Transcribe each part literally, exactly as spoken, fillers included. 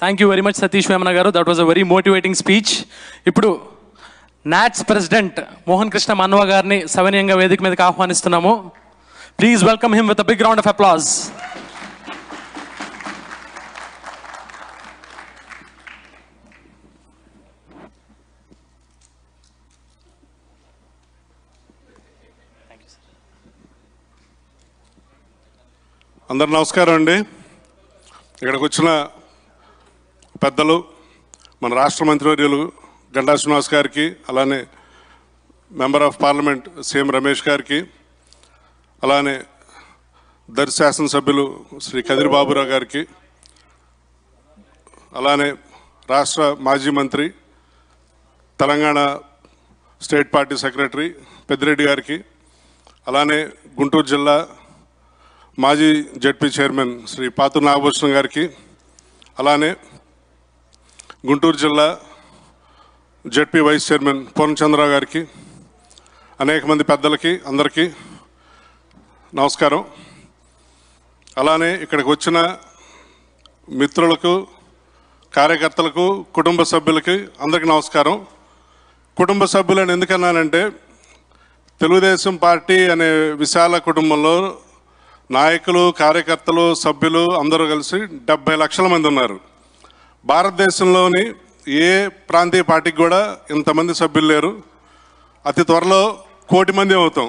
Thank you very much Satish Vemana గారు. That was a very motivating speech. ఇప్పుడు NATS president Mohan Krishna Mannava గారిని సవినయంగా వేదిక మీదకి ఆహ్వానిస్తున్నాము. Please welcome him with a big round of applause. అందరు నమస్కారం అండి. ఇక్కడికి వచ్చిన పెద్దలు, మన రాష్ట్ర మంత్రివర్యులు గంటా శ్రీనివాస్ గారికి, అలానే member of parliament CM Ramesh గారికి, అలానే దర్శి శాసనసభ్యులు శ్రీ కదిరి బాబురావు గారికి, అలానే రాష్ట్ర మాజీ మంత్రి Telangana state party secretary Peddireddy గారికి, అలానే గుంటూరు జిల్లా మాజీ జెడ్పీ చైర్మన్ శ్రీ పాతూరు నాగభూషణం గారికి, అలానే గుంటూరు జిల్లా జెడ్పీ వైస్ చైర్మన్ పూర్ణచంద్రరావు గారికి, అనేక మంది పెద్దలకి అందరికీ నమస్కారం. అలానే ఇక్కడికి వచ్చిన మిత్రులకు, కార్యకర్తలకు, కుటుంబ సభ్యులకి అందరికీ నమస్కారం. కుటుంబ సభ్యులను ఎందుకన్నానంటే, తెలుగుదేశం పార్టీ అనే విశాల కుటుంబంలో నాయకులు, కార్యకర్తలు, సభ్యులు అందరూ కలిసి డెబ్బై లక్షల మంది ఉన్నారు. భారతదేశంలోని ఏ ప్రాంతీయ పార్టీకి కూడా ఇంతమంది సభ్యులు లేరు. అతి త్వరలో కోటి మంది అవుతాం.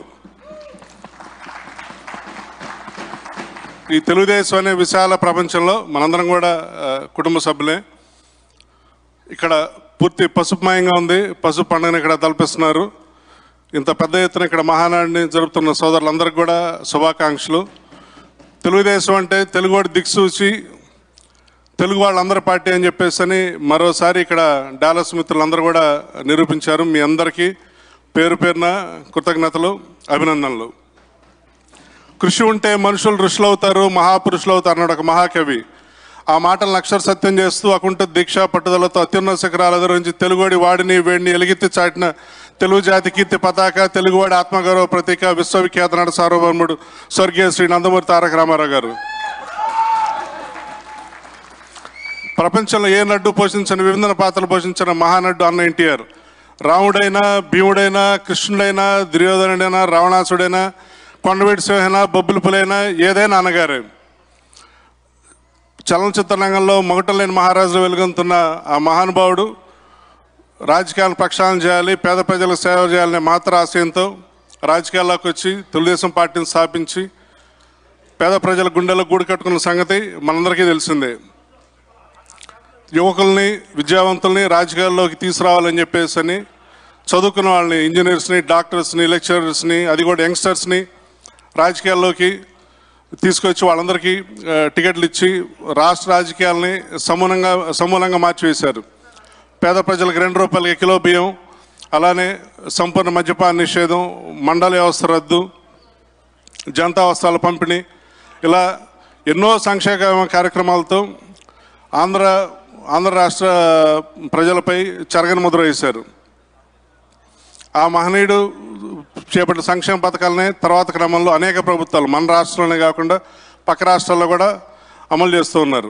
ఈ తెలుగుదేశం అనే విశాల ప్రపంచంలో మనందరం కూడా కుటుంబ సభ్యులే. ఇక్కడ పూర్తి పసుపుమయంగా ఉంది. పసుపు పండుగను ఇక్కడ తలపిస్తున్నారు. ఇంత పెద్ద ఎత్తున ఇక్కడ మహానాడిని జరుపుతున్న సోదరులందరికీ కూడా శుభాకాంక్షలు. తెలుగుదేశం అంటే తెలుగువాడి దిక్సూచి, తెలుగు వాళ్ళందరి పార్టీ అని చెప్పేసి అని మరోసారి ఇక్కడ డాలస్ మిత్రులందరూ కూడా నిరూపించారు. మీ అందరికీ పేరు పేరున కృతజ్ఞతలు, అభినందనలు. కృషి ఉంటే మనుషులు ఋషులు అవుతారు, మహాపురుషులు అవుతారు అన్నాడు ఒక మహాకవి. ఆ మాటలను అక్షర సత్యం చేస్తూ అకుంఠ దీక్ష పట్టుదలతో అత్యున్నత శిఖరాల గురించి తెలుగువాడి వాడిని వేడిని ఎలిగిత్తి చాటిన తెలుగు జాతి కీర్తి పతాక, తెలుగువాడి ఆత్మగౌరవ ప్రతీక, విశ్వవిఖ్యాత నట సార్వభౌముడు స్వర్గీయ శ్రీ నందమూరి తారక రామారావు గారు. ప్రపంచంలో ఏ నడ్డు పోషించిన, విభిన్న పాత్రలు పోషించిన మహానడ్డు అన్న ఎన్టీఆర్. రాముడైనా, భీముడైనా, కృష్ణుడైనా, దుర్యోధనుడైనా, రావణాసుడైనా, కొండవీటి సింహైనా, బొబ్బుల పులైనా ఏదైనా అన్నగారే. చలనచిత్ర రంగంలో మొగటం లేని మహారాజులు వెలుగొందుతున్న ఆ మహానుభావుడు రాజకీయాలను ప్రక్షాళన చేయాలి, పేద ప్రజలకు సేవ చేయాలనే మాత్ర ఆశయంతో రాజకీయాల్లోకి వచ్చి తెలుగుదేశం పార్టీని స్థాపించి పేద ప్రజల గుండెలకు గూడు కట్టుకున్న సంగతి మనందరికీ తెలిసిందే. యువకుల్ని, విద్యావంతుల్ని రాజకీయాల్లోకి తీసుకురావాలని చెప్పేసి అని చదువుకున్న వాళ్ళని, ఇంజనీర్స్ని, డాక్టర్స్ని, లెక్చరర్స్ని, అది కూడా యంగ్స్టర్స్ని రాజకీయాల్లోకి తీసుకొచ్చి వాళ్ళందరికీ టికెట్లు ఇచ్చి రాష్ట్ర రాజకీయాలని సమూలంగా సమూలంగా మార్చివేశారు. పేద ప్రజలకు రెండు రూపాయలకి కిలో బియ్యం, అలానే సంపూర్ణ మద్యపాన నిషేధం, మండల వ్యవస్థ రద్దు, జనతా వస్త్రాల పంపిణీ, ఇలా ఎన్నో సంక్షేమ కార్యక్రమాలతో ఆంధ్ర ఆంధ్ర రాష్ట్ర ప్రజలపై చెరగని ముద్ర వేశారు. ఆ మహనీయుడు చేపట్టిన సంక్షేమ పథకాలనే తర్వాత క్రమంలో అనేక ప్రభుత్వాలు మన రాష్ట్రంలోనే కాకుండా పక్క రాష్ట్రాల్లో కూడా అమలు చేస్తూ ఉన్నారు.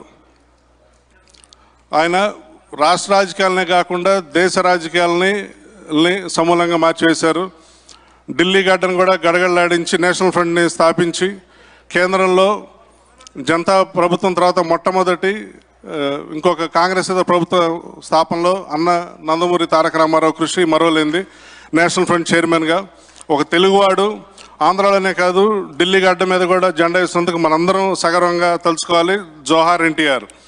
ఆయన రాష్ట్ర రాజకీయాలనే కాకుండా దేశ రాజకీయాలని సమూలంగా మార్చివేశారు. ఢిల్లీ గడ్డను కూడా గడగడలాడించి నేషనల్ ఫ్రంట్ని స్థాపించి కేంద్రంలో జనతా ప్రభుత్వం తర్వాత మొట్టమొదటి ఇంకొక కాంగ్రెస్ ప్రభుత్వ స్థాపనలో అన్న నందమూరి తారక రామారావు కృషి మరోలేంది. నేషనల్ ఫ్రంట్ చైర్మన్గా ఒక తెలుగువాడు ఆంధ్రాలోనే కాదు ఢిల్లీ గడ్డ మీద కూడా జెండా వేసినందుకు మనందరం సగర్వంగా తలుచుకోవాలి. జోహార్ ఎన్టీఆర్.